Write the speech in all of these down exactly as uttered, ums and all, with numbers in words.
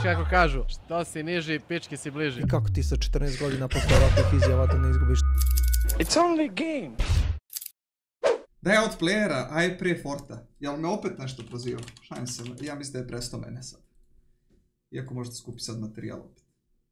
kako kažu, što si niži, pički si bliži. I kako ti sa četrnaest godina posle ovakvih izjava da ne izgubiš? It's only game. Daj OutPlayera, aj prije Forta. Jel me opet nešto prozivao? Šalim se, ja mislim da je presto mene sad. Iako možete skupiti sad materijal opet.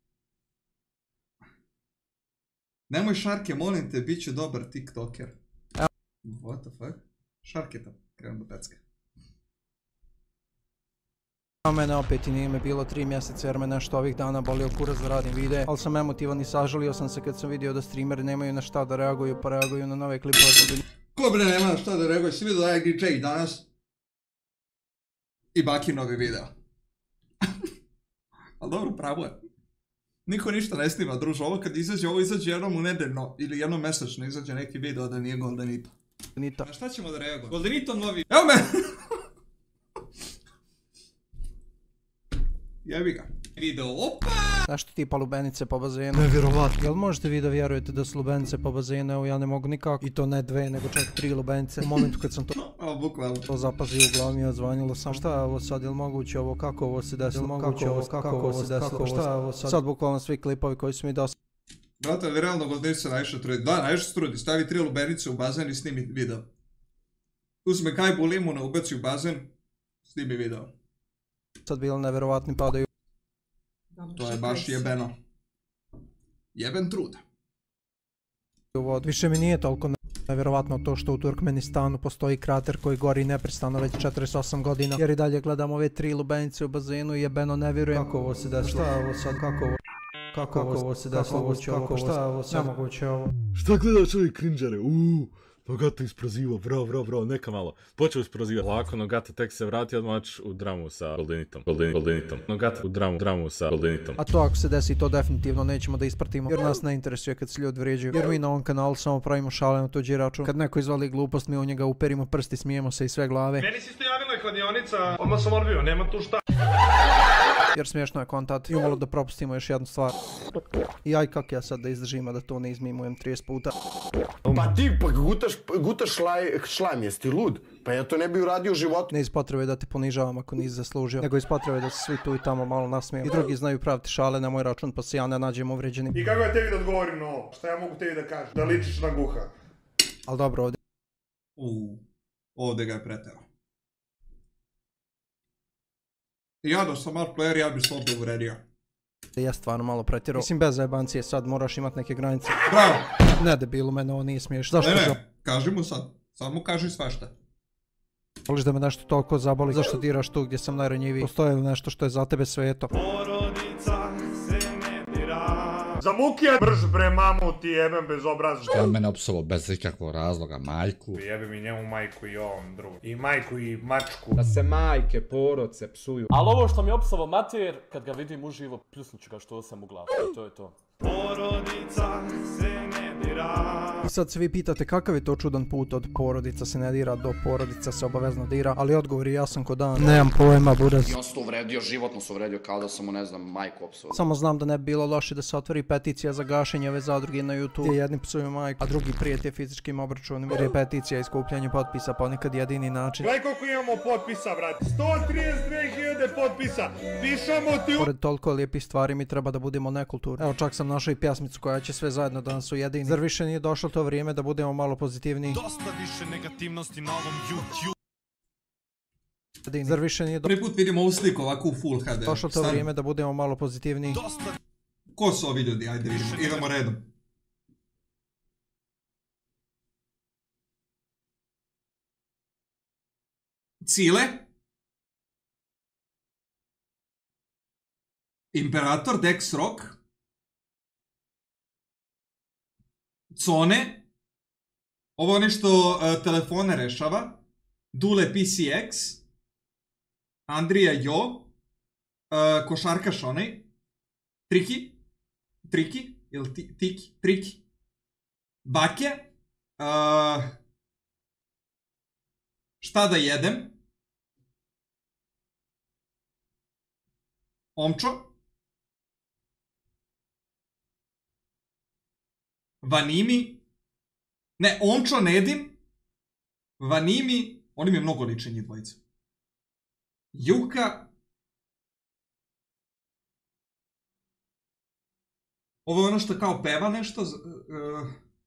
Nemoj Sharke, molim te, bit ću dobar tiktoker. What the fuck? Sharke tam, krenu da pecka. A mene opet i nije me bilo tri mjeseca jer me nešto ovih dana bolio kurac da radim videe, ali sam emotivan i sažalio sam se kad sam vidio da streameri nemaju na šta da reaguju, pa reaguju na nove klipove. Ko bre nema na šta da reaguje, si vidio da je D J danas? I Baki novi video. Ali dobro, pravo je. Niko ništa ne snima, druže, ovo kad izađe, ovo izađe jednom u nedeljno ili jednom mesečno izađe neki video da nije Goldenito. Nita. A šta ćemo da reagujemo? Goldenito novi... Evo me! Jebi ga. Video, opa! Nešto tipa lubenice po bazenu. Nevjerovatno. Jel možete vi da vjerujete da su lubenice po bazenu? Evo ja ne mogu nikako. I to ne dve, nego čak tri lubenice. U momentu kad sam to... Evo, bukvalno. To zapazio u glavi mi je odzvanjilo sam. Šta je ovo sad? Jel moguće ovo? Kako ovo se desilo? Moguće ovo? Kako ovo se desilo? Šta je ovo sad? Sad bukvalno svi klipovi koji su mi dosta. Brate, ali realno Goldenito se najviše trudi. Da, najviše se trudi. Stavi tri lubenice u bazen i snimi video. Uzme kajbu limuna, ubaci u bazen, snimi video. Sad bilo nevjerovatni padaju. To je baš jebeno. Jeben trud. Više mi nije toliko nevjerovatno to što u Turkmenistanu postoji krater koji gori neprestano već četrdeset osam godina. Jer i dalje gledam ove tri lubenice u bazenu i jebeno ne vjerujem. Kako ovo se desilo? Šta je ovo sad? Kako ovo? Kako ovo se desilo? Šta je ovo sad? Nemoguće ovo. Šta gledaš ovi crinđare? Uuuu. Nogata isprozivao, bravo, bravo, bravo, neka malo. Počeo isprozivati. Lako, Nogata tek se vrati odmah u dramu sa Goldenitom. Goldenitom. Nogata u dramu, dramu sa Goldenitom. A to ako se desi, to definitivno nećemo da ispratimo. Jer nas ne interesuje kad se ljudi vrijeđaju. Jer mi na ovom kanalu samo pravimo šale na tuđi račun. Kad neko izvali glupost, mi u njega uperimo prsti, smijemo se i sve glave. Meni si isto javila kladionica, odmah sam odbio, nema tu šta. Jer smiješno je kontat. I umalo da propustimo još jednu stvar. I aj kak ja sad da izdržimo da to ne izmimujem trideset puta. Pa ti pa gutaš, gutaš šlajm, jesi ti lud? Pa ja to ne bi uradio u životu. Ne iz potrebe da te ponižavam ako nisi zaslužio, nego iz potrebe da se svi tu i tamo malo nasmijem. I drugi znaju praviti šale na moj račun pa se ja ne nađem uvređenim. I kako ja tebi da odgovorim na ovo? Šta ja mogu tebi da kažem? Da ličiš na G U H a? Ali dobro ovdje. Uuu, ovdje ga je preterao. Ja da sam OutPlayer, ja bi se ovdje uvredio. Ja stvarno malo pretjerao. Mislim bez zajebancije, sad moraš imat neke granice. Bravo! Ne debilu, mene ovo nije smiješ. Zašto? Ne, ne, kaži mu sad. Samo kaži svašta. Voliš da me nešto toliko zaboli? Zašto diraš tu gdje sam najranjiviji? Postoje li nešto što je za tebe sveto? Porodica se ne dira. Za mukija brž bre mamu ti jebem bez obrazka. On mene opsovao bez ikakvog razloga, majku. Jebem i njemu majku i ovom drugu. I majku i mačku. Da se majke, porodce psuju. Ali ovo što mi je opsovao mater, kad ga vidim uživo, pljusnut ću ga što sam u glavu. I to je to. Porodica se ne dira. I sad se vi pitate kakav je to čudan put od porodica se ne dira do porodica se obavezno dira, ali odgovor je jasan ko dan. Nemam pojma, buraz. I on se to uvredio, životno se uvredio kao da sam mu, ne znam, majku opsovao. Samo znam da ne bi bilo loše da se otvori peticija za gašenje ove zadruge na YouTube, gdje jedni psuju majku, a drugi prijete fizičkim obračunima, jer je peticija i skupljanje potpisa ponekad jedini način. Gledaj koliko imamo potpisa, brate. sto trideset dve hiljade potpisa. Pišamo ti u... Pored toliko lijepih stvari mi treba da budemo nekulturni. Evo čak sam našao i pjesmicu koja će sve zajedno da nas ujedini. Zar više nije došlo to vrijeme da budemo malo pozitivniji? Dosta više negativnosti na ovom YouTube. Zar više nije... Prvi put vidimo ovu sliku ovako u full H D. Došlo to vrijeme da budemo malo pozitivniji. Dosta... Ko su ovi ljudi? Ajde vidimo. Idemo redom. Cile. Imperator, Dex Rock. Cone. Ovo je nešto uh, telefone rešava. Dule P C X. Andrija Jo. Uh, košarkaš onaj. Triki. Triki. Ili ti, tiki. Triki. Bake. Uh, šta da jedem? Omčo. Vanimi. Ne, Omčo, Nedim. Vanimi. Oni mi je mnogo liče njih dvojica. Juka. Ovo je ono što kao peva nešto... Uh,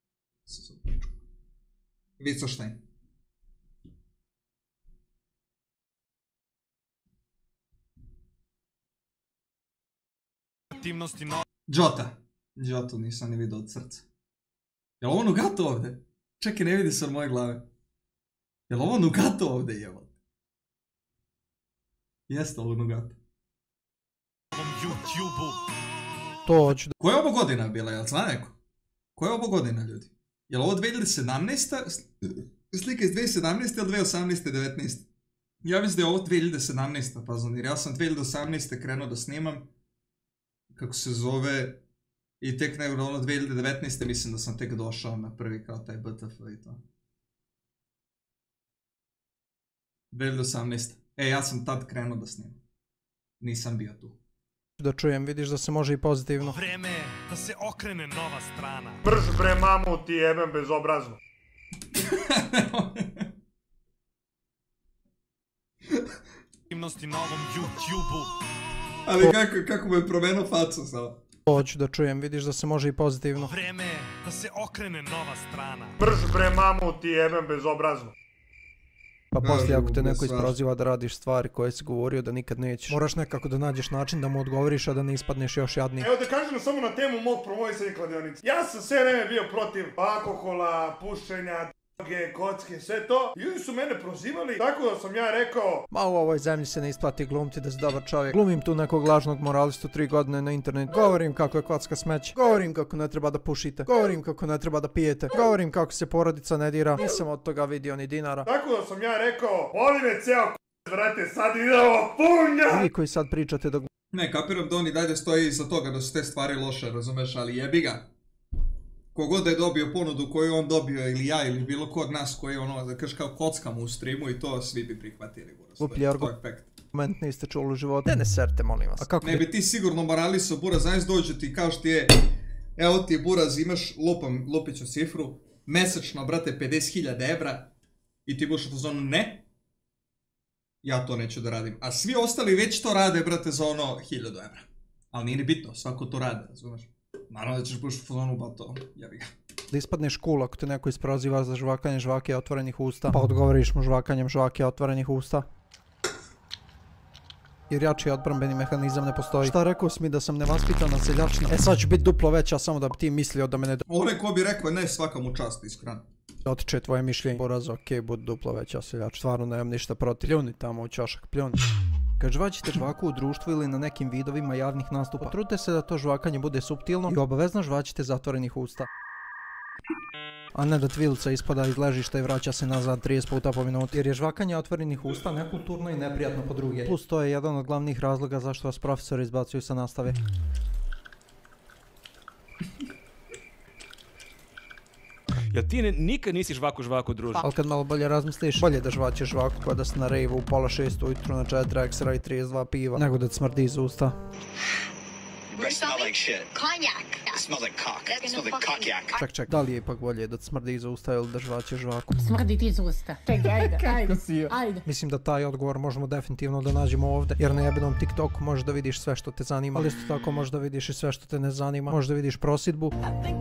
Vicoštajn. Džota. Džotu nisam ni vidio od srca. Jel ovo Nugato ovdje? Čekaj, ne vidi se od moje glave. Jel ovo Nugato ovdje, jevo? Jeste ovo Nugato. To hoću da... Koja je ovo godina bila, jel zna neko? Koja je ovo godina, ljudi? Jel ovo dvije hiljade sedamnaesta? Slika iz dvije hiljade sedamnaeste ili dvije hiljade osamnaeste devetnaeste? Ja mislim da je ovo dvije hiljade sedamnaesta, pa znam, jer ja sam dvije hiljade osamnaeste krenuo da snimam. Kako se zove... I tek nego ono dvije hiljade devetnaeste mislim da sam tek došao na prvi kao taj B T F i to. dvije hiljade osamnaeste. E, ja sam tad krenuo da snimam. Nisam bio tu. Da čujem, vidiš da se može i pozitivno. Vreme je da se okrene nova strana. Brž bre mamu ti jebem bezobrazno. Aktivnosti na ovom YouTube-u. Ali kako, kako mu je promenio facu samo. Hoću da čujem, vidiš da se može i pozitivno. Vreme je da se okrene nova strana. Brž bre mamu ti jebem bezobrazno. Pa poslije ako te neko isproziva da radiš stvari koje si govorio da nikad nećeš, moraš nekako da nađeš način da mu odgovoriš, a da ne ispadneš još jadniji. Evo da kažem samo na temu mog promovisanja kladionice. Ja sam sve vreme bio protiv alkohola, pušenja, droge, kocke, sve to. Ljudi su mene prozivali, tako da sam ja rekao... Ma u ovoj zemlji se ne isplati glumiti da si dobar čovjek. Glumim tu nekog lažnog moralistu tri godine na internetu. Govorim kako je kocka smeće. Govorim kako ne treba da pušite. Govorim kako ne treba da pijete. Govorim kako se porodica ne dira. Nisam od toga vidio ni dinara. Tako da sam ja rekao, boli me ceo k***, vrate, sad idemo punja! Vi koji sad pričate da... Ne, kapiram da on i dalje stoji iza toga da su te stvari loše, razumeš, ali jebi ga. Kogod da je dobio ponudu koju on dobio, ili ja, ili bilo ko od nas koji je ono, da kažeš kao kockamo u streamu i to svi bi prihvatili. Gluplji argument niste čuli u životu. Ne, ne serte, molim vas. A kako ne bi ti sigurno moralisao, Buraz, znaš dođe ti kao što ti je, evo ti Buraz, imaš, lupam, lupiću cifru, mesečno, brate, pedeset hiljada evra i ti budeš u zonu ne, ja to neću da radim. A svi ostali već to rade, brate, za ono hiljadu evra. Ali nije ni bitno, svako to rade, razumeš? Naravno da ćeš buš u fazonu, ba to, jebi ga. Da ispadneš cool ako te neko isproziva za žvakanje žvake otvorenih usta, pa odgovoriš mu žvakanjem žvake otvorenih usta. Jer jači odbrambeni mehanizam ne postoji. Šta rekao si mi da sam nevaspitana seljačna? E sad ću biti duplo veća samo da bi ti mislio da me ne... Onaj ko bi rekao ne, svaka mu čast, iskreno. Dotiče tvoje mišljenje. Poraz, okej, budi duplo veća seljač. Stvarno nemam ništa protiv. Pljuni tamo u ćošak, pljuni. Kad žvaćite žvaku u društvu ili na nekim vidovima javnih nastupa, potrudite se da to žvakanje bude suptilno i obavezno žvaćite zatvorenih usta. A ne da tvilica ispada iz ležišta i vraća se nazad trideset puta po minuti. Jer je žvakanje otvorenih usta nekulturno i neprijatno po druge. Plus to je jedan od glavnih razloga zašto vas profesori izbacuju sa nastave. Jel ti nikad nisi žvaku žvaku družio? Ali kad malo bolje razmisliš, bolje da žvaćeš žvaku kada si na rejvu u pola šest ujutru na četiri ekstra i trideset dva piva, nego da ti smrdi iz usta. Ček, ček, da li je ipak bolje da ti smrdi iz usta ili da žvaćeš žvaku? Smrdi ti iz usta. Čekaj, ajde, ajde, ajde. Mislim da taj odgovor možemo definitivno da nađemo ovdje, jer na jebenom TikToku možeš da vidiš sve što te zanima, ali isto tako možeš da vidiš i sve što te ne zanima. Možeš da vidiš prosidbu,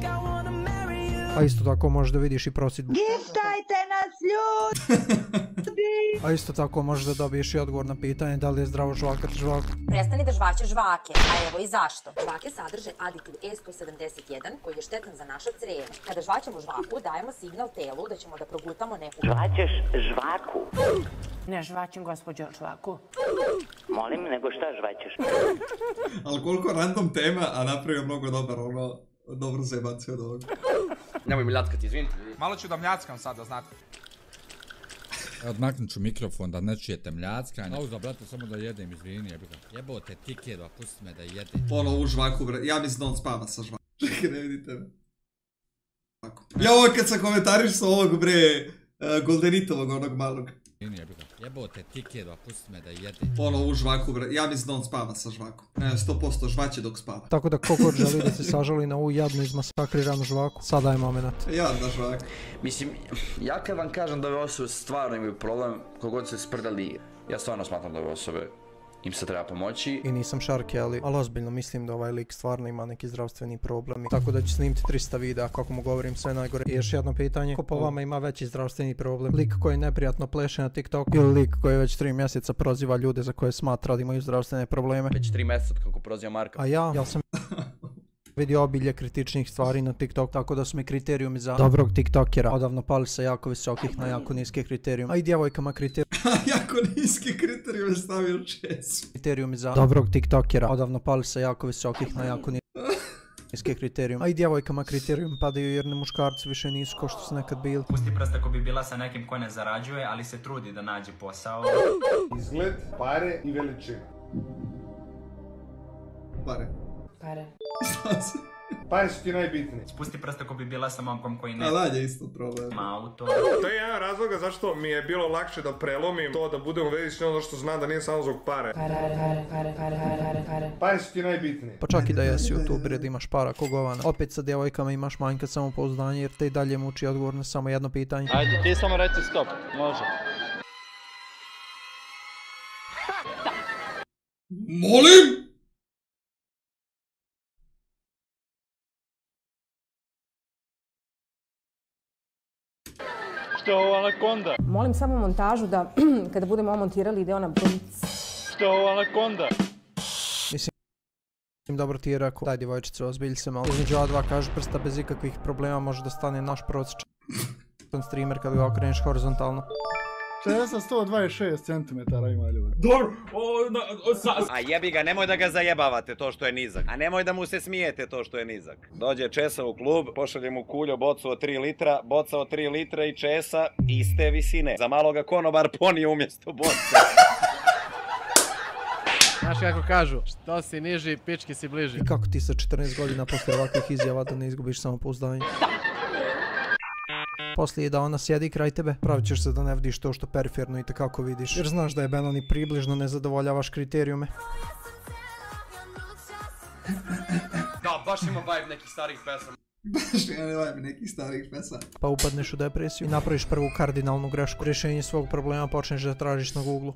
a isto tako možeš da vidiš i prosidbu. Giftajte nas ljudi! A isto tako možeš da dobiješ i odgovor na pitanje da li je zdravo žvakati žvaku. Prestani da žvaćeš žvake, a evo i zašto. Žvake sadrže aditiv E sto sedamdeset jedan koji je štetan za naše crevo. Kada žvaćemo žvaku dajemo signal telu da ćemo da progutamo neku... Žvaćeš žvaku? Ne žvaćem gospođo žvaku. Molim, nego šta žvaćeš? Ali koliko random tema, a napravio mnogo dobar, ono, dobro zajebacio od ovoga. Nemoj mi ljackati, izvinite. Malo ću da mljackam sad, da znate. Odmaknut ću mikrofon da ne čujete mljackanje. Pauza, brate, samo da jedem, izvini, jebika. Jebote, tikjedva, pusti me da jedem. Ono u žvaku, bre, ja mislim da on spava sa žvaku. Čekaj, ne vidite me. Ja ovo kad sam komentariš sa ovog, bre, Goldenitovog, onog malog. Izvini, jebika. Jebote, tikjedva, pusti me da jedem. Ono u žvaku, bre, ja mislim da on spava sa žvaku. Ne, sto posto žvaće dok spava. Tako da kogod želi da se sažali na ovu jadnu izmasakriranu žvaku, sada je moment. Jadna žvaka. Mislim, ja kad vam kažem da ove osobe stvarno imaju problem, kogod se sprdali, ja stvarno smatram da ove osobe im se treba pomoći. I nisam Sharke, ali, ali ozbiljno mislim da ovaj lik stvarno ima neki zdravstveni problem. Tako da ću snimiti trista videa kako mu govorim sve najgore. I još jedno pitanje, ko po vama ima veći zdravstveni problem? Lik koji neprijatno pleše na TikToku ili lik koji već tri mjeseca proziva ljude za koje smatra da imaju zdravstvene probleme? Već tri mjeseca kako proziva Marka. A ja, ja sam vidio obilje kritičnih stvari na TikTok, tako da su mi kriterijumi za dobrog TikTokera odavno pali sa jako visokih na jako niske kriterijuma. A i djevojkama kriterijumi. Jako niske kriterijumi stavio česu. Kriterijumi za dobrog TikTokera odavno pali sa jako visokih na jako niske kriterijuma. A i djevojkama kriterijumi padaju jer ne muškarci više nisu ko što su nekad bili. Pusti prst ako bi bila sa nekim ko ne zarađuje, ali se trudi da nađe posao. Izgled, pare i veličina. Pare. Pare. Pare su ti najbitniji. Spusti prst ako bi bila sa momkom koji ne... A dalje isto problem. Ma auto. To je jedan razloga zašto mi je bilo lakše da prelomim to da budem u vezi s njom, zato što znam da nije samo zbog pare. Pare, pare, pare, pare, pare, pare. Pare su ti najbitniji. Pa čak i da jesi youtuber jer da imaš para ko govana. Opet sa djevojkama imaš manjka samopouzdanje jer te i dalje muči odgovor na samo jedno pitanje. Ajde, ti samo reci stop, može. Molim! Što je ovo anakonda? Molim samo montažu da kada budemo ovo montirali ide ona blic. Što je ovo anakonda? Mislim, dobro ti je rekao, daj djevojčice, ozbilj se malo. Između A dva kaže prsta bez ikakvih problema može da stane naš prosječan streamer kada ga okreneš horizontalno. šezdeset sto dvadeset šest centimetara ima ljudi. Dobro, a jebi ga, nemoj da ga zajebavate to što je nizak. A nemoj da mu se smijete to što je nizak. Dođe Česa u klub, pošalje mu kuljo bocu od tri litra, boca od tri litra i Česa iste visine. Za maloga konobar ponije umjesto boce. Znaš kako kažu, što si niži, pički si bliži. I kako ti sa četrnaest godina poslije ovakvih izjava da ne izgubiš samopouzdanje? Poslije da ona sjedi kraj tebe, pravit ćeš se da ne vidiš to što periferno i tekako vidiš. Jer znaš da je Beno ni približno ne zadovoljavaš kriterijume. Da, baš ima vibe nekih starih pesama. Baš ima vibe nekih starih pesama. Pa upadneš u depresiju i napraviš prvu kardinalnu grešku. Rješenje svog problema počneš da tražiš na Googlu.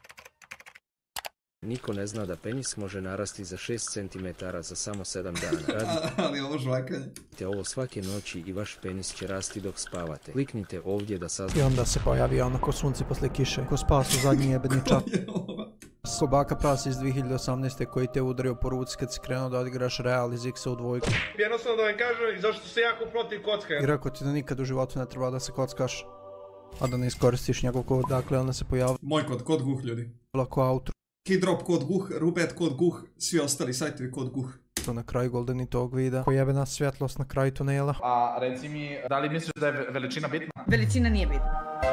Niko ne zna da penis može narasti za šest centimetara za samo sedam dana. Radite Ali ovo žvakanje. ovo svake noći i vaš penis će rasti dok spavate. Kliknite ovdje da saznate. I onda se pojavi ono ko sunce posle kiše, ko spas u zadnji jebeni čas. Ko baka prasa iz dvije hiljade osamnaeste koji te udario po ruci kad si krenuo da odigraš Real iz X-a u dvojku. Jednostavno da vam kažem zašto se jako protiv kocka. I rekao ti da nikad u životu ne treba da se kockaš, a da ne iskoristiš njegov kod. Dakle, onda se pojavi Moj kod, kod G U H ljudi. Lako outro. Keydrop kod G U H, Rubet kod G U H, svi ostali sajtovi kod G U H. To na kraju goldeni tog videa. Pojebena svjetlost na kraju tunela. A reci mi, da li misliš da je veličina bitna? Veličina nije bitna.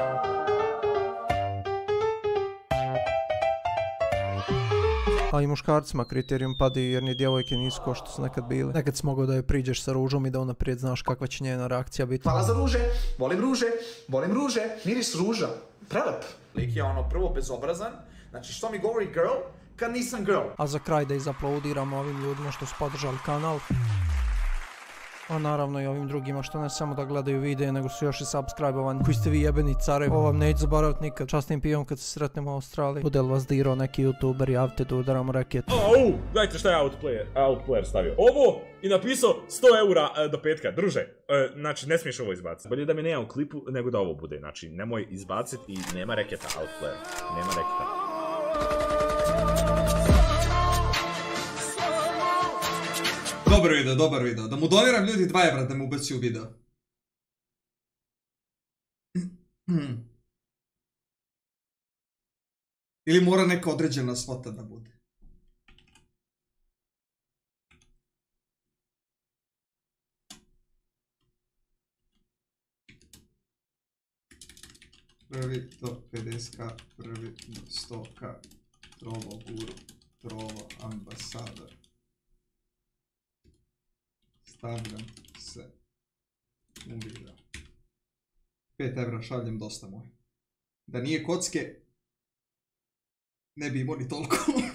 A i muškarcima kriterijum padaju jer ni djevojke nisu ko što su nekad bili. Nekad si mogao da joj priđeš sa ružom i da unaprijed znaš kakva će njena reakcija biti. Hvala za ruže, volim ruže, volim ruže, miris ruža, prelep. Lik je ono prvo bezobrazan, znači što mi govori girl, kad nisam girl. A za kraj da izaploudiramo ovim ljudima što su podržali kanal. A naravno i ovim drugima što ne samo da gledaju videe nego su još i subscribe-ovani. Koji ste vi jebeni care, ovo vam neću zaboravit nikad. Častim pivom kad se sretnemo u Australiji. Bude li vas dirao neki youtuber, javite da udaramo reket. Au, gledajte šta je OutPlayer, OutPlayer stavio. Ovo i napisao sto eura do petka, druže. E, znači ne smiješ ovo izbaciti. Bolje da me nema u klipu nego da ovo bude. Znači nemoj izbaciti i nema reketa OutPlayer. Nema reketa. Dobar video, dobar video. Da mu doniram ljudi dva evra da mu ubaci u video. Ili mora neka određena svota da bude. Prvi do pedeset ka, prvi do sto ka, trovo guru, trovo ambasador. Stavljam se u video. pet evra šaljem dosta moj. Da nije kocke, ne bi imao ni toliko.